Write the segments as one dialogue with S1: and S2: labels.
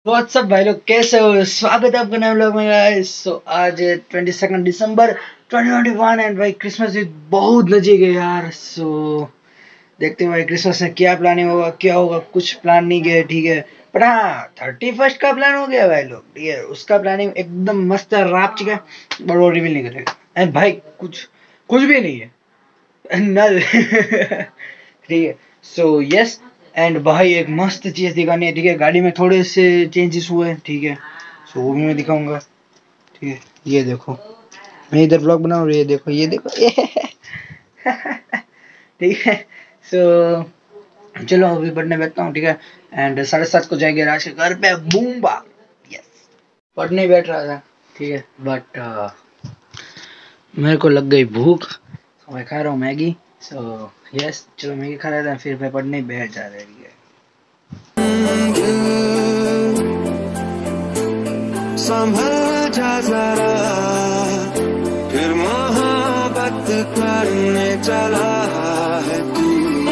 S1: WhatsApp भाई लोग, कैसे हो? स्वागत है आपका नए व्लॉग में गाइस। आज 22 दिसंबर 2021 एंड भाई क्रिसमस भी बहुत नजीक है यार। देखते हैं भाई क्रिसमस में क्या प्लानिंग होगा, क्या होगा। कुछ प्लान नहीं किया है, ठीक है। पर हाँ, 31st का प्लान हो गया भाई लोग, ठीक है। उसका प्लानिंग एकदम मस्त है, रात चुका है, बट वो रिवील नहीं करेगा। एंड भाई कुछ कुछ भी नहीं है नल ठीक है। यस। एंड भाई एक मस्त चीज दिखानी है, ठीक है। गाड़ी में थोड़े से चेंजेस हुए हैं, ठीक है। वो भी मैं दिखाऊंगा, ठीक है। ये देखो, मैं इधर ब्लॉग बना रहा हूँ, ये देखो ठीक है। चलो अभी पढ़ने बैठता हूँ, ठीक है। एंड 7:30 को जाएंगे राज के घर पे, बूम्बा। यस, पढ़ने बैठ रहा था, ठीक है। बट मेरे को लग गई भूख, तो मैं खा रहा हूँ मैगी। यस, चलो मैगी खा लेते हैं, फिर मैं पढ़ने बैठ जा रहा है।
S2: संभल जा जरा, फिर मोहब्बत करने चला है तू।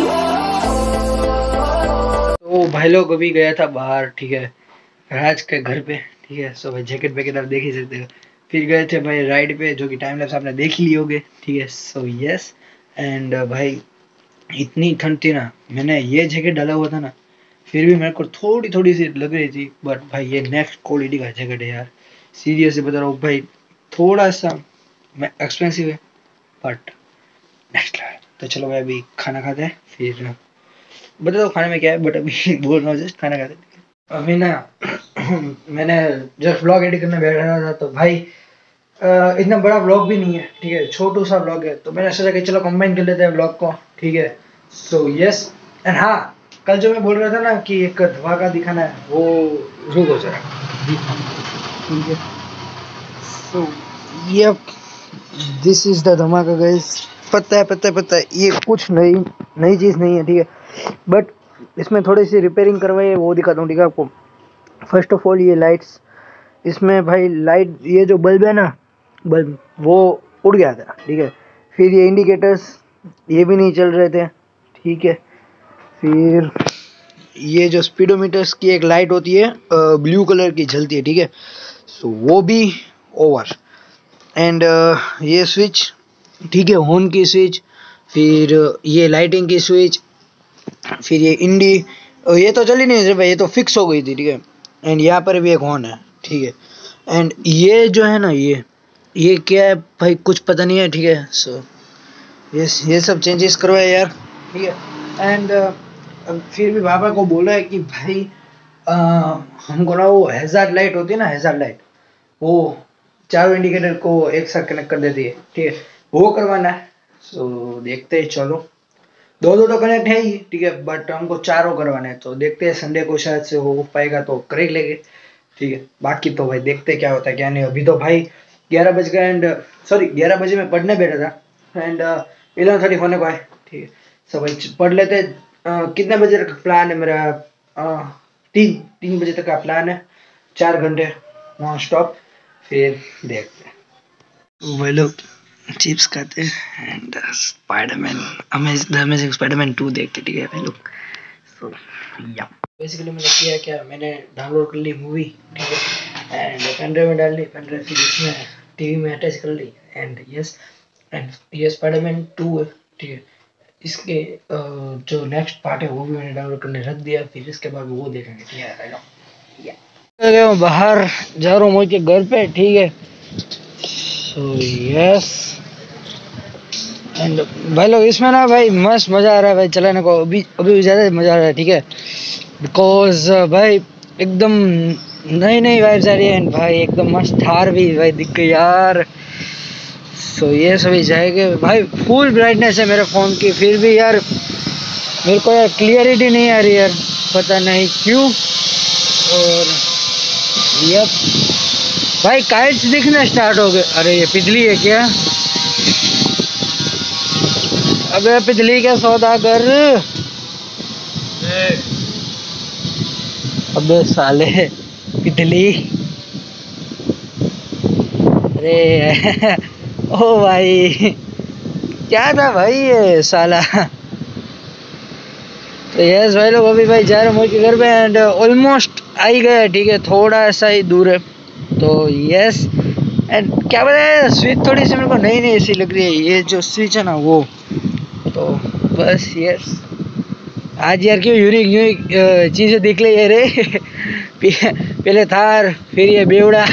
S1: तो भाई लोग अभी गया था बाहर, ठीक है, राज के घर पे, ठीक है। भाई जैकेट वैकेट आप देख ही सकते हो। फिर गए थे भाई राइड पे, जो कि टाइम लैप्स आपने देख ही लिए होगे, ठीक है। यस। एंड भाई इतनी ठंड थी ना, मैंने ये जैकेट डाला हुआ था ना, फिर भी मेरे को थोड़ी थोड़ी सी लग रही थी। बट भाई ये नेक्स्ट क्वालिटी का जैकेट है यार, सीरियसली बता रहा हूँ भाई। थोड़ा सा एक्सपेंसिव है, बट नेक्स्ट लेवल। तो चलो भाई अभी खाना खाते हैं, फिर बता दो खाने में क्या है। बट अभी बोल रहा हूँ, जस्ट खाना खाते हैं अभी ना। मैंने जस्ट व्लॉग एडिट करने बैठ रहा था, तो भाई इतना बड़ा व्लॉग भी नहीं है, ठीक है, छोटू सा व्लॉग है। तो मैंने सोचा कि चलो कंबाइन कर लेते हैं व्लॉग को, ठीक है। यस। एंड हाँ, कल जो मैं बोल रहा था ना कि एक धमाका दिखाना है, वो रुको जरा, ठीक है। यप, दिस इज द धमाका गाइस। पता है, ये कुछ नई चीज़ नहीं है, ठीक है। बट इसमें थोड़ी सी रिपेयरिंग करवाई है, वो दिखाता हूँ, ठीक है आपको। फर्स्ट ऑफ ऑल ये लाइट्स, इसमें भाई लाइट, ये जो बल्ब है ना, बल्ब वो उड़ गया था, ठीक है। फिर ये इंडिकेटर्स, ये भी नहीं चल रहे थे, ठीक है। फिर ये जो स्पीडोमीटर्स की एक लाइट होती है, ब्लू कलर की जलती है, ठीक है। वो भी ओवर। एंड ये स्विच, ठीक है, हॉर्न की स्विच, फिर ये लाइटिंग की स्विच, फिर ये इंडी, ये तो चली नहीं रही भाई, ये तो फिक्स हो गई थी, ठीक है। एंड यहाँ पर भी एक हॉर्न है, ठीक है। एंड ये जो है ना, ये क्या है भाई, कुछ पता नहीं है, ठीक है। ये सब चेंजेस करवाए यार, ठीक है। एंड फिर भी पापा को बोला है कि भाई हमको ना वो हैजार्ड लाइट होती है ना, हैजार्ड लाइट, वो चारों इंडिकेटर को एक साथ कनेक्ट कर देती है, ठीक है, वो करवाना है। देखते हैं, चलो। दो तो कनेक्ट है ही, ठीक है, बट हमको चारों करवाना है। तो देखते हैं, संडे को शायद से हो पाएगा तो कर ही लेंगे, ठीक है। बाकी तो भाई देखते हैं क्या होता है क्या नहीं। अभी तो भाई 11 बज गए, एंड सॉरी 11 बजे मैं पढ़ने बैठा था, एंड 11:30 होने को है, ठीक है। भाई पढ़ लेते। कितने बजे तक प्लान है मेरा? 3 बजे तक का प्लान है, 4 घंटे नॉन स्टॉप। फिर देखते हैं भाई लोग, चिप्स खाते हैं एंड स्पाइडरमैन, अमेजिंग स्पाइडरमैन 2 देखते, ठीक है भाई लोग। या बेसिकली मैंने किया क्या, मैंने डाउनलोड कर ली मूवी, ठीक है। एंड पेनड्राइव में डाल ली, पेनड्राइव फिर इसमें टीवी में अटैच कर ली। एंड यस, एंड ये स्पाइडरमैन 2 है, ठीक है। इसके जो नेक्स्ट पार्ट है वो भी मैंने डाउनलोड करने रख दिया, फिर इसके बाद वो देखेंगे, ठीक है भाई लोग। बाहर जा रहा हूँ मोहित के घर पे, ठीक है। यस। एंड भाई लोग इसमें ना भाई मस्त मज़ा आ रहा है भाई चलाने को, अभी अभी ज़्यादा मज़ा आ रहा है, ठीक है। बिकॉज भाई एकदम नई वाइब्स आ रही है। एंड भाई एकदम मस्त थार भी भाई दिख गई यार। ये सभी जाएंगे भाई, फुल ब्राइटनेस है मेरे फ़ोन की, फिर भी यार मेरे को यार क्लियरिटी नहीं आ रही यार, पता नहीं क्यों। और यप भाई काइट्स दिखना स्टार्ट हो गए। अरे ये पिछली है क्या? अबे पिछली क्या सौदागर, अबे साले पिछली। अरे ओ भाई क्या था भाई ये साला। तो यस भाई लोग, अभी भाई जा रहे हैं मोहित के घर पे, एंड ऑलमोस्ट आ ही गया, ठीक है, थोड़ा सा ही दूर है। तो यस, एंड क्या पता है, स्विच थोड़ी सी मेरे को नई नई ऐसी लग रही है, ये जो स्विच है ना वो। तो बस यस, आज यार क्यों यूनिक यूनिक चीज़ें दिख रही है रे। पहले थार, फिर ये बेवड़ा,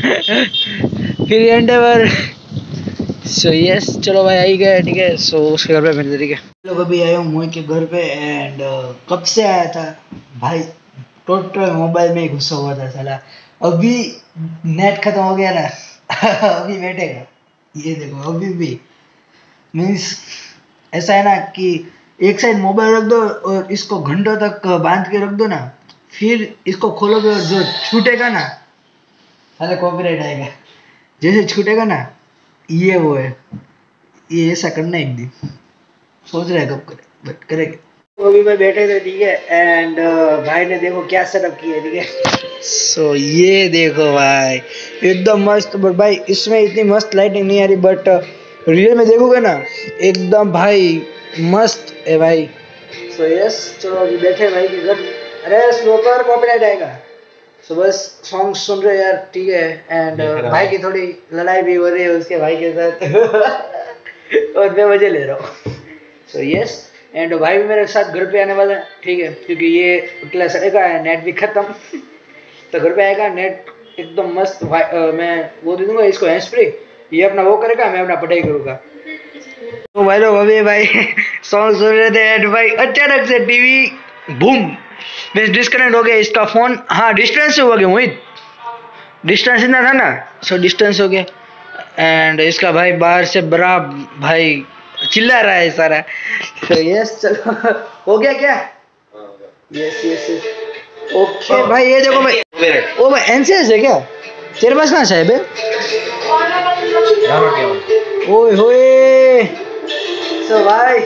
S1: फिर ये एंडेवर। सो यस, चलो भाई आ ही गए, ठीक है। सो उसके घर पे मिलते, ठीक है। लोग अभी आए हूँ मोहित के घर पे, एंड कब से आया था भाई, टोटल मोबाइल में ही घुसा हुआ था साला। अभी नेट खत्म हो गया ना, अभी बैठेगा, ये देखो अभी भी। मीन्स ऐसा है ना कि एक साइड मोबाइल रख दो और इसको घंटों तक बांध के रख दो ना, फिर इसको खोलोगे और जो छूटेगा ना, हाले कॉपीराइट आएगा, जैसे छूटेगा ना, ये वो है, ये ऐसा करना एक दिन, सोच रहे कब करे, बट करेंगे। तो अभी मैं बैठे थे, ठीक है, एंड भाई ने देखो क्या सेटअप किया है, ठीक है। सो ये देखो भाई, एकदम मस्त। बट भाई इसमें इतनी मस्त लाइटिंग नहीं आ रही, बट रियल में देखोगे ना एकदम भाई मस्त है भाई। सो यस, चलो अभी बैठे भाई के घर। अरे स्लो कर, कॉपीराइट आएगा। सो बस सॉन्ग सुन रहे यार, ठीक है, एंड भाई की थोड़ी लड़ाई भी हो रही है उसके भाई के साथ। और मैं मजे ले रहा हूँ। सो यस, एंड भाई भी मेरे साथ घर पे आने वाला है, ठीक है, क्योंकि ये क्लास का है, नेट भी खत्म। तो घर पे आएगा, नेट एकदम मस्त। मैं वो दे दूंगा इसको हैंड्स फ्री, ये अपना वो करेगा, मैं अपना पढ़ाई करूँगा। तो भाई लोग अभी भाई सॉन्ग सुन रहे थे, एंड भाई अचानक से टीवी बूम मीन्स डिस्कनेक्ट हो गया इसका फोन। हाँ, डिस्टेंस से हो गया मोहित, डिस्टेंस इतना था ना, सो डिस्टेंस हो गया। एंड इसका भाई बाहर से बड़ा भाई चिल्ला रहा है सारा। तो यस, चलो हो गया क्या? यस यस यस, ओके भाई। ये देखो भाई, ओ भाई एनसीएस है क्या तेरे पास? कहाँ साहब है? ओए होए, सो भाई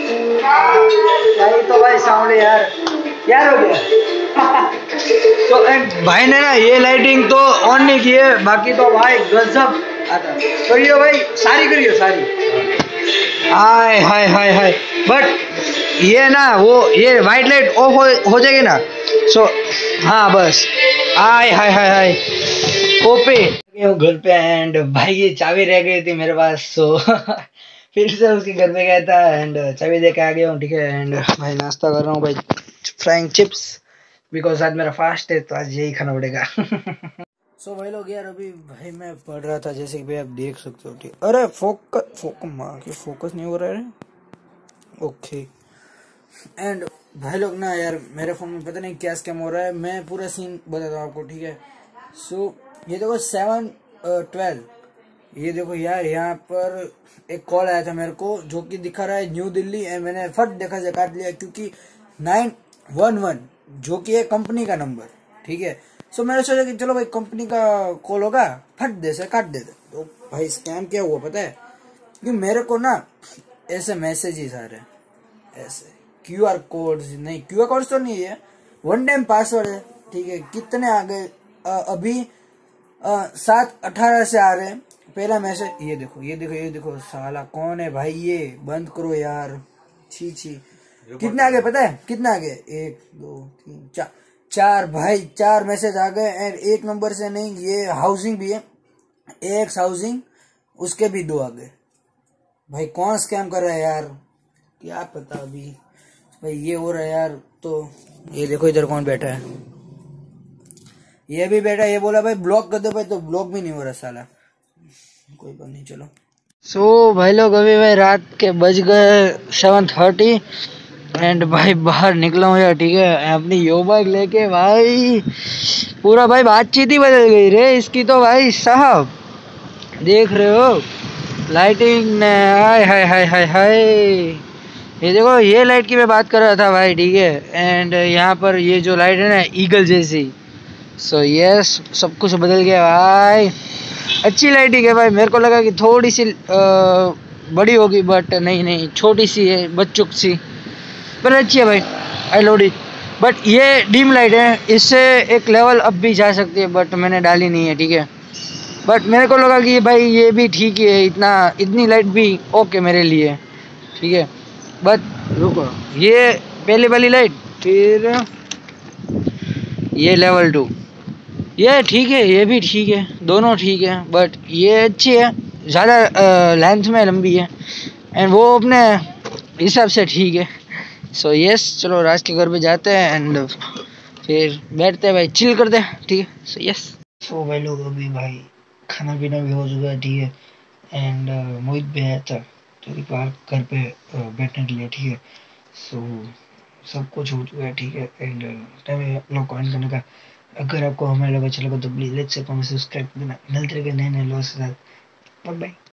S1: तो भाई साउंड यार यार हो गया। तो भाई ने ना ये लाइटिंग तो ऑन नहीं की है, बाकी तो भाई गजब आता। करियो भाई, सारी करियो सारी। हाय हाय हाय हाय, बट ये ना वो ये वाइट लाइट ऑफ हो जाएगी ना, सो हाँ बस। हाय हाय हाय हाय, ओपे घर पे, एंड भाई की चाबी रह गई थी मेरे पास, सो फिर से उसके घर पे गया था, एंड चाबी दे के आ गया हूँ, ठीक है। एंड भाई नाश्ता कर रहा हूँ भाई, फ्राइंग चिप्स, बिकॉज आज मेरा फास्ट है, तो आज यही खाना पड़ेगा। सो भाई लोग यार, अभी भाई मैं पढ़ रहा था, जैसे कि भाई आप देख सकते हो, ठीक। अरे फोकस माँ के फोकस नहीं हो रहा है, ओके। एंड भाई लोग ना यार, मेरे फोन में पता नहीं क्या स्कैम हो रहा है, मैं पूरा सीन बताता हूँ आपको, ठीक है। सो ये देखो 7:12, ये देखो यार, यहाँ पर एक कॉल आया था मेरे को, जो कि दिखा रहा है न्यू दिल्ली, एंड मैंने फट देखा से काट लिया, क्योंकि 911 जो कि है कंपनी का नंबर, ठीक है। सो मैंने सोचा कि चलो भाई कंपनी का कॉल होगा, फट दे से काट देते। तो भाई स्कैम क्या हुआ पता है, कि मेरे को ना ऐसे मैसेजेस आ रहे हैं, ऐसे QR कोड नहीं, QR कोड तो नहीं है, 1 टाइम पासवर्ड है, ठीक है। कितने आ गए अभी 7:18 से आ रहे हैं पहला मैसेज। ये देखो ये देखो ये देखो, साला कौन है भाई, ये बंद करो यार, छी छी। कितने आ गए पता है, कितना आ गए, 1 2 3 4 भाई, 4 मैसेज आ गए। एंड एक नंबर से नहीं, ये हाउसिंग भी है, एक्स हाउसिंग, उसके भी 2 आ गए। भाई कौन स्कैम कर रहा है यार, क्या पता अभी भाई ये हो रहा है यार। तो ये देखो इधर कौन बैठा है, ये भी बैठा है, ये बोला भाई ब्लॉक कर दो भाई, तो ब्लॉक भी नहीं हो रहा साला, कोई बात नहीं, चलो। सो भाई लोग अभी भाई रात के बज गए 7:30, एंड भाई बाहर निकला हूँ यार, ठीक है, अपनी यो बाइक लेके। भाई पूरा भाई बातचीत ही बदल गई रे इसकी, तो भाई साहब देख रहे हो लाइटिंग ने, हाय हाय हाय हाय हाय, ये देखो ये लाइट की मैं बात कर रहा था भाई, ठीक है। एंड यहाँ पर ये जो लाइट है ना, ईगल जैसी। सो यस, सब कुछ बदल गया भाई, अच्छी लाइटिंग है भाई। मेरे को लगा कि थोड़ी सी बड़ी होगी, बट नहीं, छोटी सी है, बच्चुक सी, पर अच्छी है भाई, आई लोड इट। बट ये डिम लाइट है, इससे एक लेवल अप भी जा सकती है, बट मैंने डाली नहीं है, ठीक है। बट मेरे को लगा कि भाई ये भी ठीक है, इतनी लाइट भी ओके मेरे लिए, ठीक है। बट रुको, ये पहले वाली लाइट, फिर ये लेवल 2। ये ठीक है, ये भी ठीक है, दोनों ठीक है, बट ये अच्छी है, ज़्यादा लेंथ में लंबी है, एंड वो अपने हिसाब से ठीक है। सो यस, चलो राज के घर पे जाते हैं एंड फिर बैठते हैं भाई, चिल करते हैं, ठीक है। सो यस, सो भाई लोग अभी भाई खाना पीना भी हो चुका है, ठीक है, एंड मोहित भी आया था थोड़ी बार घर पे बैठने के लिए, ठीक है। सो सब कुछ हो चुका है, ठीक है, एंड टाइम है लोग कमेंट करने का। अगर आपको हमारे लोग अच्छा लगा तो please let's say comment subscribe करना। मिलते रहेंगे नए नए लोगों के साथ। Bye bye.